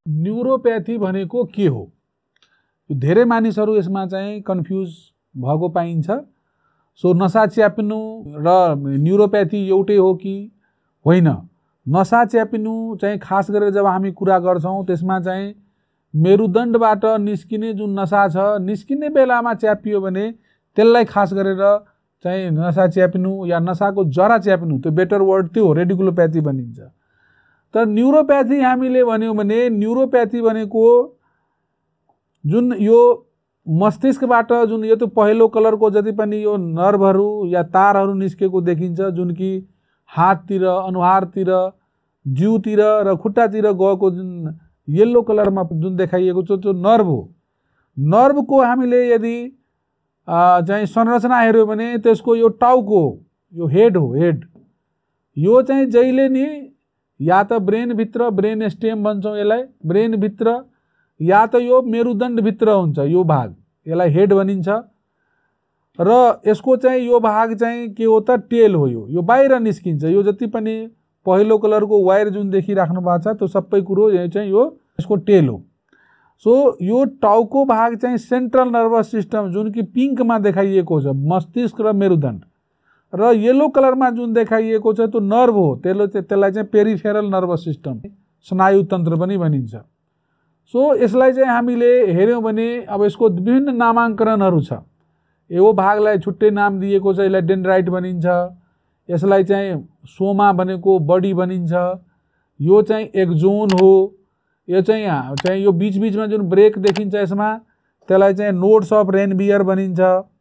न्यूरोप्याथी भनेको के हो? धेरै मानिसहरू यसमा चाहिँ कन्फ्युज भएको पाइन्छ। सो नसा च्याप्नु र न्यूरोप्याथी एउटै हो कि होइन? नसा च्याप्नु चाहिँ खास गरेर जब हामी कुरा गर्छौं त्यसमा चाहिँ मेरुदण्डबाट निस्किने जुन नसा छ, निस्किने बेलामा च्यापियो भने त्यसलाई खास गरेर चाहिँ नसा च्याप्नु या नसाको जरा च्याप्नु, त्यो बेटर वर्ड त्यो हो, रेडिकुलोप्याथी भनिन्छ। तर न्यूरोप्याथी हामीले भन्यौं भने न्यूरोप्याथी भनेको जुन यो मस्तिष्कबाट जुन यो त पहेँलो कलरको जति पनि यो नर्भहरू या तारहरू निस्केको देखिन्छ, जुन कि हाततिर, अनुहारतिर, जिउतिर र खुट्टातिर गएको जुन येलो कलरमा जुन देखाइएको छ त्यो नर्भ हो। नर्भको हामीले यदि चाहिँ संरचना हेर्यो भने त्यसको यो टाउको, यो हेड हो, हेड यो चाहिँ जहिले नि या त ब्रेन भित्र, ब्रेन स्टेम भन्छौं यसलाई, ब्रेन भित्र, या त यो मेरुदण्ड भित्र हुन्छ यो भाग, यसलाई हेड भनिन्छ। र यसको चाहिँ यो भाग चाहिँ के हो त टेल हो। यो बाहिर निस्किन्छ। यो जति पनि पहेँलो कलरको वायर जुन देखिराख्नु भएको छ त्यो सबै कुरो यो चाहिँ यो यसको टेल हो। सो यो टाउको भाग चाहिँ सेन्ट्रल नर्भस सिस्टम जुन कि पिङ्कमा देखाइएको छ, मस्तिष्क र मेरुदण्ड, र येलो कलरमा जुन देखाइएको छ त्यो नर्भ हो। त्यसलाई चाहिँ पेरिफेरल नर्भस सिस्टम, स्नायु तन्त्र पनि भनिन्छ। सो यसलाई चाहिँ हामीले हेर्यौं भने अब यसको विभिन्न नामाङ्करणहरू छ। यो भागलाई छुट्टै नाम दिएको छ, यसलाई डेन्ड्राइट भनिन्छ, यसलाई चाहिँ सोमा भनेको बडी भनिन्छ, यो चाहिँ एक्जोन हो, यो चाहिँ यो बीच-बीचमा जुन ब्रेक देखिन्छ यसमा त्यसलाई चाहिँ नोड्स अफ रेनबियर भनिन्छ।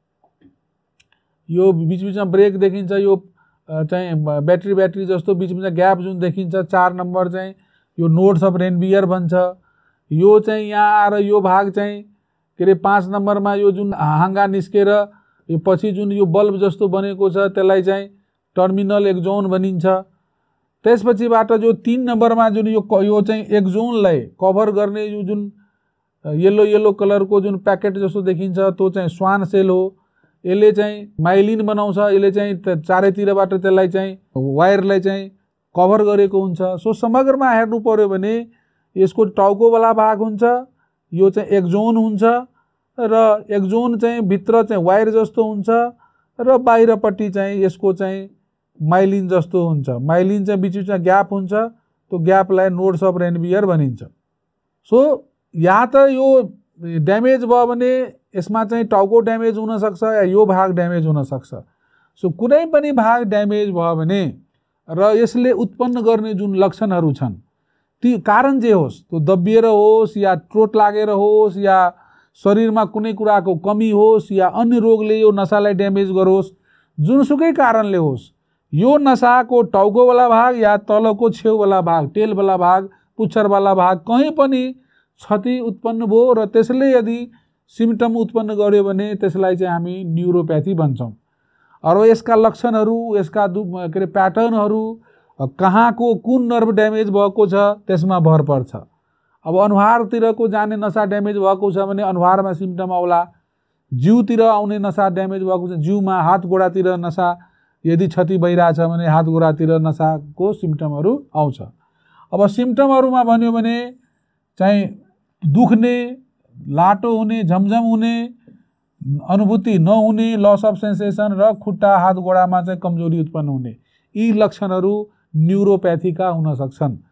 यो बीच-बीचमा ब्रेक देखिन्छ, यो चाहिँ ब्याट्री जस्तो बीच-बीचमा ग्याप जुन देखिन्छ 4 नम्बर चाहिँ यो नोड्स अफ रेनबियर भन्छ। यो चाहिँ यहाँ आएर यो भाग चाहिँ के अरे 5 नम्बरमा यो जुन हाँगा निस्केर यो पछि जुन यो बल्ब जस्तो बनेको छ त्यसलाई चाहिँ टर्मिनल एक्जोन भनिन्छ। त्यसपछिबाट जो 3 नम्बरमा जुन यो चाहिँ एक्जोनलाई कभर गर्ने यो जुन येलो कलरको जुन प्याकेट जस्तो देखिन्छ त्यो चाहिँ स्वान सेल हो। यसले चाहिँ माइलिन बनाउँछ, यसले चाहिँ चारैतिरबाट त्यसलाई चाहिँ वायरलाई चाहिँ कभर गरेको हुन्छ। सो समग्रमा हेर्नु पर्यो भने यसको टाउकोवाला भाग हुन्छ, यो चाहिँ एक्जोन हुन्छ, र एक्जोन चाहिँ भित्र चाहिँ वायर जस्तो हुन्छ, र बाहिरपट्टि चाहिँ यसको चाहिँ माइलिन जस्तो हुन्छ। माइलिन चाहिँ बीच-बीचमा ग्याप हुन्छ, त्यो ग्यापलाई नोड्स अफ रेनबियर भनिन्छ। सो या त यो ड्यामेज भयो भने यसमा चाहिँ टाउको ड्यामेज हुन सक्छ या यो भाग ड्यामेज हुन सक्छ। सो कुनै पनि भाग ड्यामेज भयो भने र यसले उत्पन्न गर्ने जुन लक्षणहरू छन् ती कारण जे होस्, त्यो दबिएर होस् या चोट लागेर होस् या शरीरमा कुनै कुराको कमी होस् या अन्य रोगले यो नसालाई ड्यामेज गरोस्, जुनसुकै कारणले होस्, यो नसाको टाउकोवाला भाग या तलको छेउवाला भाग, टेलवाला भाग, पुच्छरवाला भाग कहीँ पनि क्षति उत्पन्न भयो र त्यसले यदि सिम्पटम उत्पन्न गर्यो भने त्यसलाई चाहिँ हामी न्यूरोप्याथी भन्छौं। र यसका लक्षणहरू, यसका के अरे प्याटर्नहरू, कहाँको कुन नर्भ ड्यामेज भएको छ त्यसमा भर पर्छ। अब अनुहारतिरको जाने नसा ड्यामेज भएको छ भने अनुहारमा सिम्पटम आउला, जिउतिर आउने नसा ड्यामेज भएको छ जिउमा, हात गोडातिर नसा यदि क्षति भइरहेछ भने हात गोडातिर नसाको सिम्पटमहरू आउँछ। अब सिम्पटमहरूमा भन्यो भने चाहिँ दुख्ने, लाटो हुने, झमझम हुने, अनुभूति नहुने, लस अफ सेन्सेसन, र खुट्टा हात गोडामा चाहिँ कमजोरी उत्पन्न हुने, यी लक्षणहरू न्यूरोप्याथीका हुन सक्छन्।